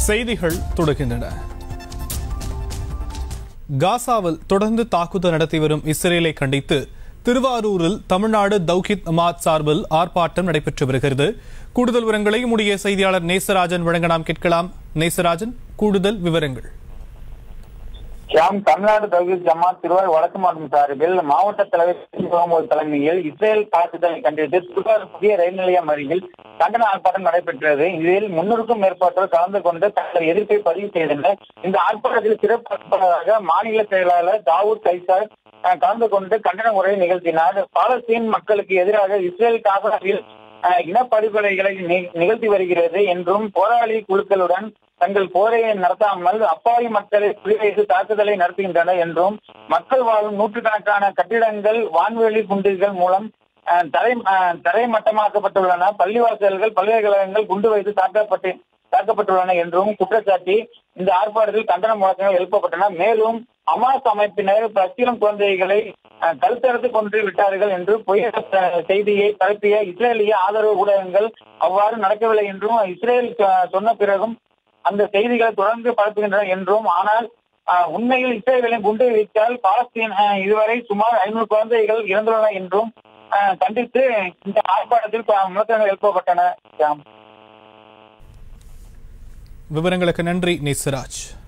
செய்திகள் தொடர்கின்றன. காசாவில் தொடர்ந்து தாக்குதல் நடத்தி வரும் இஸ்ரேலை கண்டித்து திருவாரூரில் தமிழ்நாடு தௌஹீத் ஜமாத் சார்பில் ஆர்ப்பாட்டம் நடைபெற்று வருகிறது. கூடுதல் விவரங்களை நம்முடைய செய்தியாளர் நேசராஜன் வழங்க நாம் கேட்கலாம். நேசராஜன், கூடுதல் விவரங்கள். தமிழ்நாடு தௌஹீத் ஜமாத் திருவாரூர் வடக்கு மாவட்டம் சார்பில் மாவட்ட தலைவர் தலைமையில் இஸ்ரேல் தாக்குதலை கண்டித்து திருவாரூர் புதிய ரயில் நிலையம் அருகில் கண்டன ஆர்ப்பாட்டம் நடைபெற்றது. இதில் 300க்கும் மேற்பட்டோர் கலந்து கொண்டு தங்கள் எதிர்ப்பை பதிவு செய்தனர். இந்த ஆர்ப்பாட்டத்தில் சிறப்பாக மாநில செயலாளர் தாவூத் கைசார் கலந்து கொண்டு கண்டன உரையை நிகழ்த்தினார். பாலஸ்தீன் மக்களுக்கு எதிராக இஸ்ரேல் காசாவில் இனப்படுகொலைகளை நிகழ்த்தி வருகிறது என்றும் போராளி குழுக்களுடன் தங்கள் போரையை நடத்தாமல் அப்பாவி மக்களை குறிவைத்து தாக்குதலை நடத்துகின்றனர் என்றும் மக்கள் வாழும் நூற்றுக்கணக்கான கட்டிடங்கள் வான்வெளி குண்டுகள் மூலம் தரைமட்டமாக்கப்பட்டுள்ளன, பள்ளிவாசல்கள் பல்கலைக்கழகங்கள் குண்டு வைத்து தாக்கப்பட்டுள்ளன என்றும் குற்றச்சாட்டி இந்த ஆர்ப்பாட்டத்தில் கண்டன முழக்கங்கள் எழுப்பப்பட்டன. மேலும் ஹமாஸ் அமைப்பினர் பச்சிளம் குழந்தைகளை கழுத்தறுத்து கொன்று விட்டார்கள் என்று பொய் செய்தியை பரப்பிய இஸ்ரேலிய ஆதரவு ஊடகங்கள் அவ்வாறு நடக்கவில்லை என்றும் இஸ்ரேல் சொன்ன பிறகும் அந்த செய்திகளை தொடர்ந்து பரப்புகின்றன என்றும், ஆனால் உண்மையில் இஸ்ரேலின் குண்டு வைத்தால் பாலஸ்தீன் இதுவரை சுமார் 500 குழந்தைகள் இறந்துள்ளன என்றும் கண்டித்து இந்த ஆர்ப்பாட்டத்தில் முழக்கங்கள் எழுப்பப்பட்டன. விவரங்களுக்கு நன்றி நேசராஜ்.